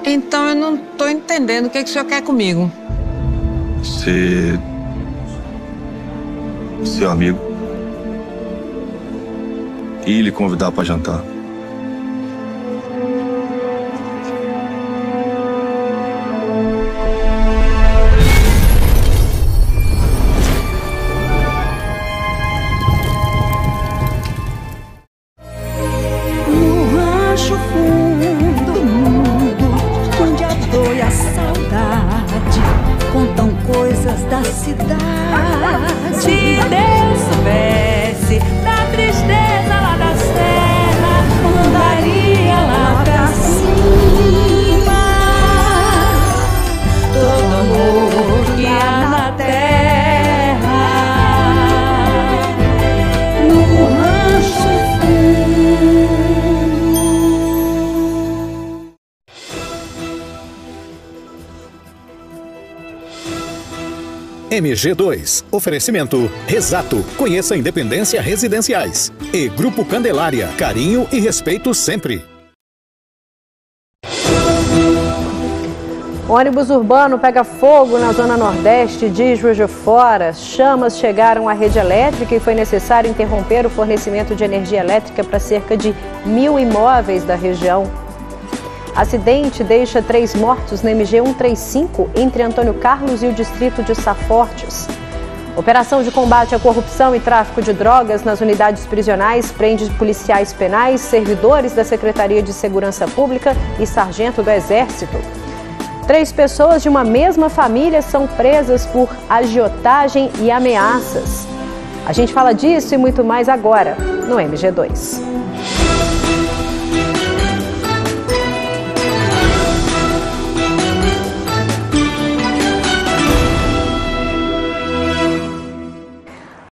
Então eu não tô entendendo o que o senhor quer comigo. Ser seu amigo e lhe convidar para jantar. No rancho fundo do mundo, onde a dor e a saudade contam coisas da cidade. Se Deus soubesse da tristeza lá da serra, mandaria lá pra cima todo amor que há na terra. No rancho MG2. Oferecimento Resato. Conheça Independência Residenciais. E Grupo Candelária. Carinho e respeito sempre. O ônibus urbano pega fogo na zona nordeste de Juiz de Fora. Chamas chegaram à rede elétrica e foi necessário interromper o fornecimento de energia elétrica para cerca de 1.000 imóveis da região. Acidente deixa 3 mortos na MG 135 entre Antônio Carlos e o distrito de Safortes. Operação de combate à corrupção e tráfico de drogas nas unidades prisionais prende policiais penais, servidores da Secretaria de Segurança Pública e sargento do Exército. 3 pessoas de uma mesma família são presas por agiotagem e ameaças. A gente fala disso e muito mais agora no MG2.